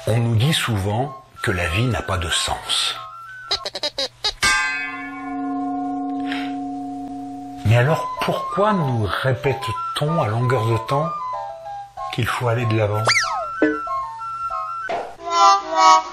On nous dit souvent que la vie n'a pas de sens. Mais alors pourquoi nous répète-t-on à longueur de temps qu'il faut aller de l'avant ?